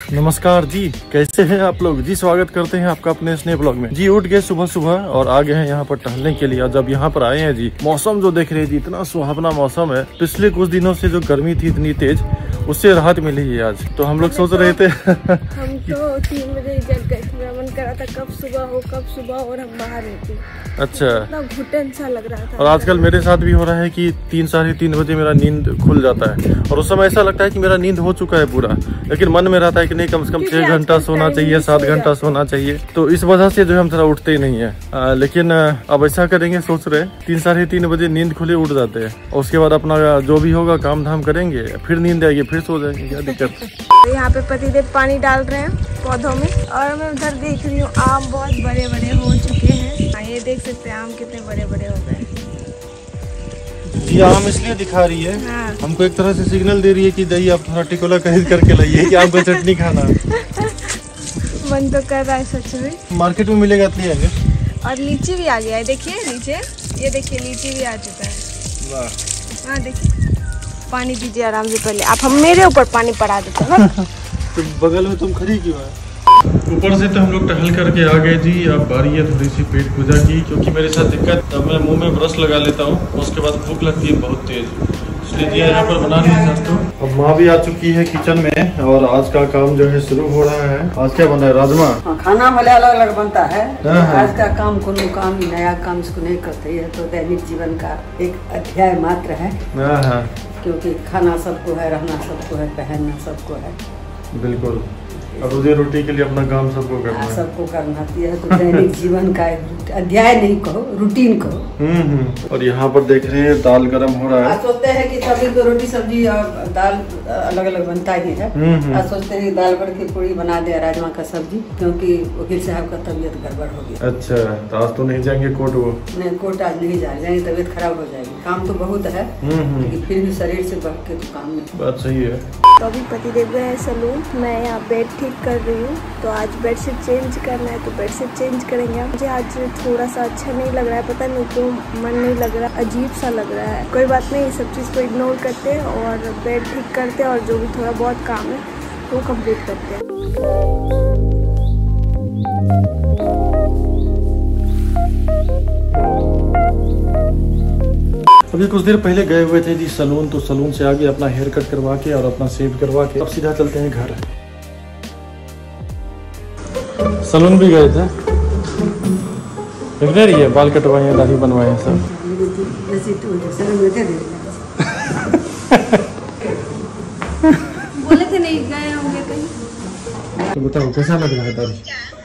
नमस्कार जी, कैसे हैं आप लोग जी। स्वागत करते हैं आपका अपने स्नेह ब्लॉग में जी। उठ गए सुबह सुबह और आ गए हैं यहाँ पर टहलने के लिए। जब यहाँ पर आए हैं जी, मौसम जो देख रहे हैं जी, इतना सुहावना मौसम है। पिछले कुछ दिनों से जो गर्मी थी इतनी तेज, उससे राहत मिली है आज। तो हम लोग सोच रहे थे हम तो 3 बजे जग गए थे। मेरा मन कर रहा था कब सुबह हो और हम बाहर निकले। अच्छा, इतना घुटन सा लग रहा था। और आजकल मेरे साथ भी हो रहा है कि 3 साढ़े 3 बजे मेरा नींद खुल जाता है और उस समय ऐसा लगता है कि मेरा नींद हो चुका है पूरा, लेकिन मन में रहता है कि नहीं, कम से कम 6 घंटा सोना चाहिए, 7 घंटा सोना चाहिए। तो इस वजह से जो है हम थोड़ा उठते ही नहीं है। लेकिन अब ऐसा करेंगे, सोच रहे 3 साढ़े 3 बजे नींद खुले उठ जाते हैं और उसके बाद अपना जो भी होगा काम धाम करेंगे, फिर नींद आएगी, फिर सो जाएंगे। क्या दिक्कत। यहाँ पे पतिदेव पानी डाल रहे हैं पौधों में और मैं उधर देख रही हूँ आम बहुत बड़े बड़े हो चुके हैं। ये देख सकते हैं आम कितने बड़े बड़े हो गए। ये आम इसलिए दिखा रही है, हाँ। हमको एक तरह से सिग्नल दे रही है कि दही आप थोड़ा टिकोला खरीद करके लाइए कि आपको चटनी खाना। मन तो कर रहा है सच में। मार्केट में मिलेगा तो ले आएंगे। और लीची भी आ गया है, देखिए नीचे, ये देखिए लीची भी आ चुका है। वाह। हाँ देखिए, पानी पीजिए आराम से। पहले आप हम मेरे ऊपर पानी पड़ा देते हैं। तो बगल में तुम खड़ी क्यों है? ऊपर से तो हम लोग टहल करके आ गए जी। अब बारी है थोड़ी सी पेट पूजा की, क्योंकि मेरे साथ दिक्कत, अब मैं मुंह में ब्रश लगा लेता हूँ, उसके बाद भूख लगती है बहुत तेज, इसलिए जी यहाँ पर बना नहीं सकता। अब माँ भी आ चुकी है किचन में और आज का काम जो है शुरू हो रहा है। आज क्या बना है? राजमा। खाना भले अलग अलग बनता है। हाँ। आज का काम कोनो काम नया काम इसको नहीं करते है, तो दैनिक जीवन का एक अध्याय मात्र है। हाँ, क्योंकि खाना सबको है, रहना सबको है, पहनना सबको है। बिल्कुल। अब रोजी रोटी के लिए अपना काम सबको करना है। सबको करना है, तो दैनिक जीवन का एक अध्याय नहीं कहो, रूटीन कहो। और यहाँ पर देख रहे हैं दाल गरम हो रहा है। आज सोचते हैं कि सभी को रोटी सब्जी और दाल अलग अलग बनता ही है। आज सोचते हैं दाल भर की पूरी बना दे, राजमा का सब्जी, क्योंकि वकील साहब का तबीयत गड़बड़ हो गया। अच्छा, तो आज तो नहीं जाएंगे कोर्ट? वो नहीं, कोर्ट आज नहीं जाएंगे, तबीयत खराब हो जाएगी। काम तो बहुत है, लेकिन फिर भी शरीर से बढ़ के तो काम नहीं। बात सही है। तो अभी पतिदेव गए सैलून, मैं यहाँ बेड ठीक कर रही हूँ। तो आज बेडशीट चेंज करना है, तो बेडशीट चेंज करेंगे। मुझे आज थोड़ा सा अच्छा नहीं लग रहा है, पता नहीं क्यों मन नहीं लग रहा, अजीब सा लग रहा है। कोई बात नहीं, सब चीज़ को इग्नोर करते हैं और बेड ठीक करते हैं और जो भी थोड़ा बहुत काम है वो कंप्लीट करते हैं। अभी कुछ देर पहले गए हुए थे जी सैलून, तो सैलून से आगे अपना हेयर कट करवा के और अपना शेव करवा के अब सीधा चलते हैं घर। सैलून भी गए थे, देख रही है, बाल कटवाए, दाढ़ी बनवाए सब। बोले थे नहीं गए होंगे कहीं। तो बताओ कैसा लग रहा है दाढ़ी?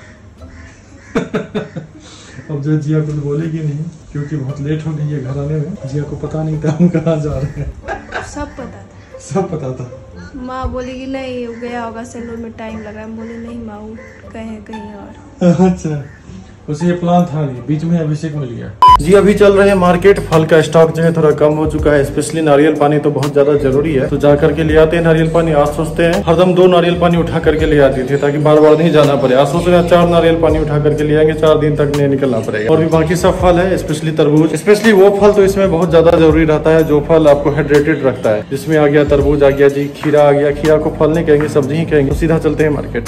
अब जो जिया कुछ बोलेगी नहीं, क्योंकि बहुत लेट हो गई है घर आने में। जिया को पता नहीं था हम कहाँ जा रहे हैं। सब पता था। माँ बोलेगी नहीं गया होगा सैलून में, टाइम लगा। हम बोले नहीं माँ, कहीं और। अच्छा, उसे ये प्लान था नहीं, बीच में अभिषेक मिल गया जी। अभी चल रहे हैं मार्केट। फल का स्टॉक जो है थोड़ा कम हो चुका है, स्पेशली नारियल पानी तो बहुत ज्यादा जरूरी है, तो जा करके ले आते हैं नारियल पानी। आज सोचते हैं हरदम 2 नारियल पानी उठा करके ले आती थी, ताकि बार बार नहीं जाना पड़े। आज सोच रहे हैं 4 नारियल पानी उठा करके ले आएंगे, 4 दिन तक नहीं निकलना पड़ेगा। और भी बाकी सब फल है, स्पेशली तरबूज, स्पेशली वो फल तो इसमें बहुत ज्यादा जरूरी रहता है जो फल आपको हाइड्रेटेड रखता है। जिसमें आ गया तरबूज, आ गया जी खीरा, आ गया। खीरा को फल नहीं कहेंगे, सब्जी ही कहेंगे। तो सीधा चलते हैं मार्केट।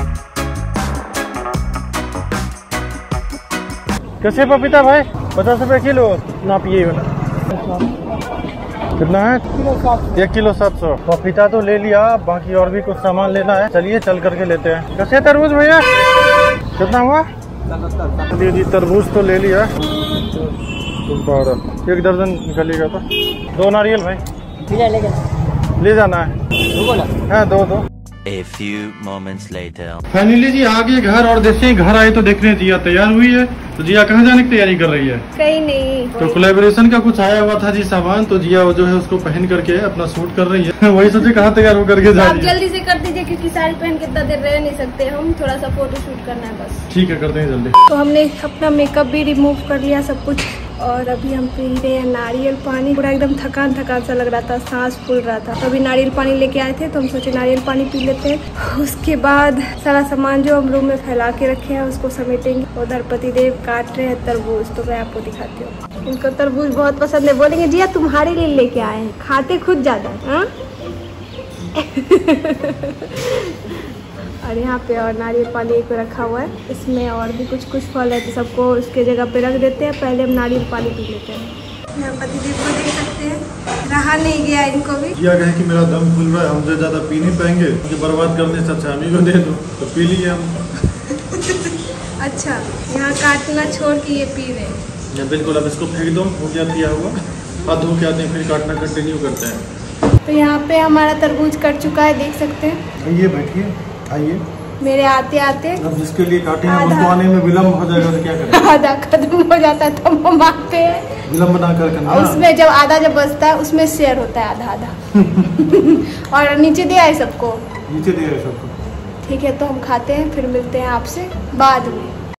कैसे पपीता भाई? 50 रुपए किलो। नापिए कितना है? 1 किलो 700। पपीता तो ले लिया, बाकी और भी कुछ सामान लेना है, चलिए चल करके लेते हैं। कैसे तरबूज भैया? कितना हुआ? जी तरबूज तो ले लिया, 12 1 दर्जन निकलेगा। तो 2 नारियल भाई ले जाना है। हाँ 2। A few moments later. Finally जी आ गए घर, और जैसे ही घर आए तो देख रहे हैं जिया तैयार हुई है। तो जिया कहाँ जाने की तैयारी कर रही है? कहीं नहीं। तो कोलैबोरेशन का कुछ आया हुआ था जी सामान, तो जिया जो है उसको पहन करके अपना शूट कर रही है। वही सोचे कहाँ तैयार होकर के जा आप रही है। जल्दी से कर दीजिए, क्योंकि साड़ी पहन के इतना देर रह नहीं सकते हम, थोड़ा सा फोटो शूट करना है बस। ठीक है, करते हैं जल्दी। तो हमने अपना मेकअप भी रिमूव कर लिया सब कुछ, और अभी हम पी रहे हैं नारियल पानी। पूरा एकदम थकान सा लग रहा था, सांस फूल रहा था, तो अभी नारियल पानी लेके आए थे, तो हम सोचे नारियल पानी पी लेते हैं। उसके बाद सारा सामान जो हम रूम में फैला के रखे हैं उसको समेटेंगे। उधर पतिदेव काट रहे हैं तरबूज, तो मैं आपको दिखाती हूँ। इनको तरबूज बहुत पसंद है, बोलेंगे जिया तुम्हारे लिए लेके आए हैं, खाते खुद ज्यादा। और यहाँ पे और नारियल पानी एक रखा हुआ है, इसमें और भी कुछ फल है तो सबको उसके जगह पे रख देते हैं। पहले हम नारियल पानी पी लेते हैं। यहाँ पतिदेव को देख सकते हैं, रहा नहीं गया इनको भी। जिया कहे कि मेरा दम फूल रहा है, हमसे ज्यादा पी नहीं पाएंगे, मुझे बर्बाद करने से अच्छा हमी को दे दो, तो पी लिए हम। अच्छा, यहाँ काटना छोड़ के ये पी रहे हैं। बिल्कुल, अब इसको फेंक दो, हो गया पिया हुआ। हाथ धो के आते हैं, फिर काटना कंटिन्यू करते हैं। तो यहाँ पे हमारा तरबूज कट चुका है, देख सकते हैं। आइए बैठिए, आइए। मेरे आते आते अब जिसके लिए काटे हैं उसको आने में विलम्ब हो जाएगा तो क्या करें? आधा खत्म हो जाता है तो हम आते हैं, विलम्ब ना कर करना। उसमें जब आधा जब बचता है उसमें शेयर होता है आधा आधा। और नीचे दिया है सबको, नीचे दिया है सबको। ठीक है, तो हम खाते हैं, फिर मिलते हैं आपसे बाद में।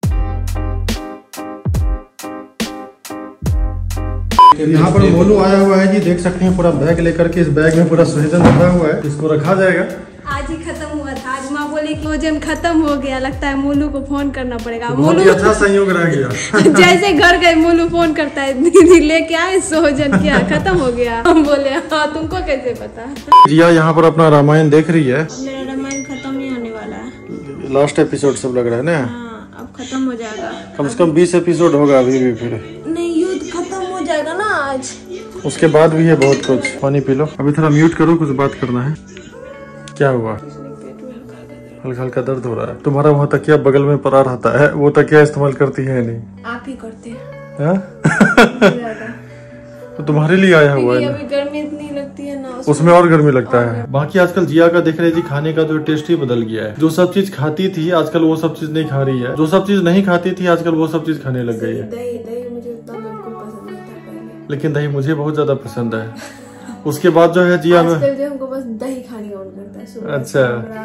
यहाँ पर मोलू आया हुआ है जी, देख सकते हैं पूरा बैग लेकर के। इस बैग में पूरा सोहजन रखा हुआ है, इसको रखा जाएगा। आज ही खत्म हुआ था, आज माँ बोली कि सोहजन खत्म हो गया, लगता है मोलू को फोन करना पड़ेगा। बहुत ही अच्छा संयोग रह गया। जैसे घर गए मोलू फोन करता है, दीदी लेके आए सोहजन, क्या खत्म हो गया? हम बोले हाँ, तुमको कैसे पता? जिया यहाँ पर अपना रामायण देख रही है। मेरा रामायण खत्म नहीं होने वाला है, लास्ट एपिसोड सब लग रहा है ना। अब खत्म हो जाएगा, कम से कम 20 एपिसोड होगा अभी भी। फिर नहीं, युद्ध खत्म हो जाएगा ना आज, उसके बाद भी है बहुत कुछ। पानी पी लो। अभी थोड़ा म्यूट करो, कुछ बात करना है। क्या हुआ? हल्का हल्का दर्द हो रहा है। तुम्हारा वहाँ तकिया बगल में पड़ा रहता है, वो तकिया इस्तेमाल करती है नहीं? आप ही करते हैं। तो तुम्हारे लिए आया हुआ है। अभी गर्मी इतनी लगती है ना, उसमें और गर्मी लगता है। बाकी आजकल जिया का देख रहे जी, खाने का जो टेस्ट ही बदल गया है। जो सब चीज खाती थी आजकल वो सब चीज नहीं खा रही है, जो सब चीज नहीं खाती थी आजकल वो सब चीज खाने लग गई है। दही मुझे उतना बिल्कुल पसंद नहीं था पहले, लेकिन दही मुझे बहुत ज्यादा पसंद है। उसके बाद जो है जिया में हमको बस दही खाने का मन करता है। अच्छा,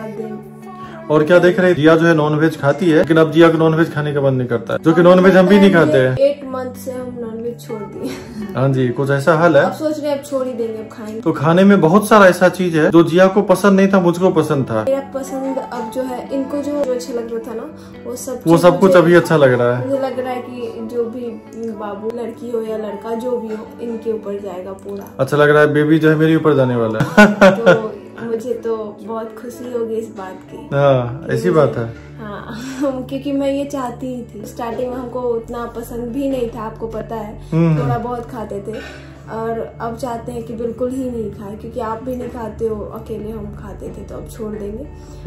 और क्या देख रहे हैं? जिया जो है नॉनवेज खाती है, लेकिन अब जिया को नॉनवेज खाने का मन नहीं करता है, जो कि नॉनवेज हम भी नहीं खाते हैं। 8 मंथ से हम नॉनवेज छोड़ दिए। हाँ जी, कुछ ऐसा हाल है। अब सोच रहे हैं अब छोड़ ही देंगे, अब खाएंगे। तो खाने में बहुत सारा ऐसा चीज है जो जिया को पसंद नहीं था, मुझको पसंद था। मेरा पसंद अब जो है, इनको जो अच्छा लग रहा था ना, वो सब कुछ अभी अच्छा लग रहा है। मुझे लग रहा है कि जो भी बाबू, लड़की हो या लड़का, जो भी हो, इनके ऊपर जाएगा पूरा। अच्छा लग रहा है, बेबी जो है मेरे ऊपर जाने वाला है। तो मुझे तो बहुत खुशी होगी इस बात की। हाँ, ऐसी बात है। हाँ, क्योंकि मैं ये चाहती ही थी। स्टार्टिंग में हमको उतना पसंद भी नहीं था, आपको पता है, थोड़ा बहुत खाते थे। और अब चाहते हैं कि बिल्कुल ही नहीं खाए, क्योंकि आप भी नहीं खाते हो, अकेले हम खाते थे, तो अब छोड़ देंगे।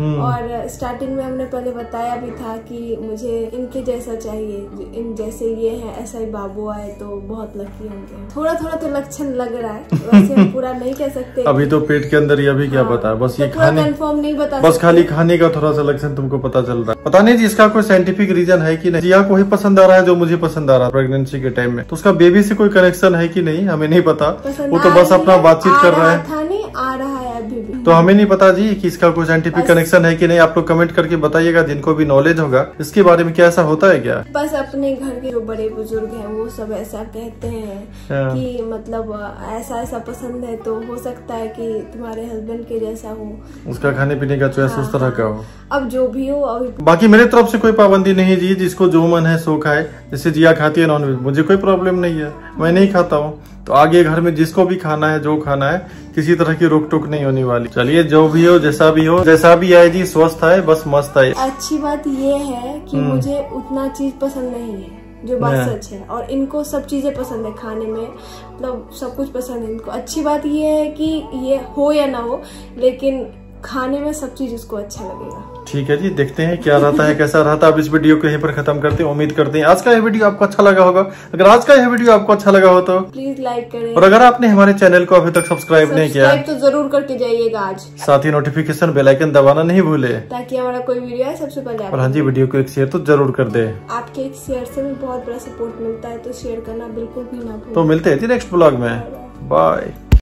और स्टार्टिंग में हमने पहले बताया भी था कि मुझे इनके जैसा चाहिए, इन जैसे ये है ऐसा ही बाबू आए तो बहुत लकी होंगे। थोड़ा थोड़ा तो लक्षण लग रहा है, वैसे हम पूरा नहीं कह सकते। अभी तो पेट के अंदर ही, अभी क्या पता है, बस ये खाने कंफर्म नहीं बता, बस खाली खाने का थोड़ा सा लक्षण तुमको पता चल रहा है। पता नहीं जी इसका कोई साइंटिफिक रीजन है कि नहीं। जिया को ही पसंद आ रहा है जो मुझे पसंद आ रहा है प्रेगनेंसी के टाइम में, तो उसका बेबी से कोई कनेक्शन है कि नहीं हमें नहीं पता। वो तो बस अपना बातचीत कर रहा है, आ रहा है अभी भी। तो हमें नहीं पता जी कि इसका कोई साइंटिफिक कनेक्शन है कि नहीं। आप लोग कमेंट करके बताइएगा, जिनको भी नॉलेज होगा इसके बारे में। क्या ऐसा होता है क्या? बस अपने घर के जो बड़े बुजुर्ग हैं वो सब ऐसा कहते हैं कि मतलब ऐसा ऐसा पसंद है, तो हो सकता है कि तुम्हारे हस्बैंड के जैसा हो, उसका खाने पीने का चॉइस उस तरह का हो। अब जो भी हो, अभी बाकी मेरे तरफ से कोई पाबंदी नहीं जी, जिसको जो मन है सो खाए। जैसे जिया खाती है नॉनवेज, मुझे कोई प्रॉब्लम नहीं है, मैं नहीं खाता हूँ। तो आगे घर में जिसको भी खाना है, जो खाना है, किसी तरह की रोक टोक नहीं होने वाली। चलिए, जो भी हो, जैसा भी हो, जैसा भी आए जी, स्वस्थ आए, बस मस्त आए। अच्छी बात ये है कि मुझे उतना चीज पसंद नहीं है, जो बात सच है। और इनको सब चीजें पसंद है खाने में, मतलब सब कुछ पसंद है इनको। अच्छी बात ये है कि ये हो या ना हो, लेकिन खाने में सब चीज उसको अच्छा लगेगा। ठीक है जी, देखते हैं क्या रहता है, कैसा रहता है। अब इस वीडियो को यहीं पर खत्म करते हैं। उम्मीद करते हैं आज का यह वीडियो आपको अच्छा लगा होगा। अगर आज का यह वीडियो आपको अच्छा लगा हो तो प्लीज लाइक करें, और अगर आपने हमारे चैनल को अभी तक सब्सक्राइब नहीं किया तो जरूर करके जाइएगा आज। साथ ही नोटिफिकेशन बेल आइकन दबाना नहीं भूले, ताकि हमारा कोई वीडियो है सबसे पहले। और हाँ जी, वीडियो को एक शेयर तो जरूर कर दे। आपके एक शेयर से भी बहुत बड़ा सपोर्ट मिलता है, तो शेयर करना बिल्कुल भी ना भूलें। तो मिलते हैं नेक्स्ट ब्लॉग में। बाय।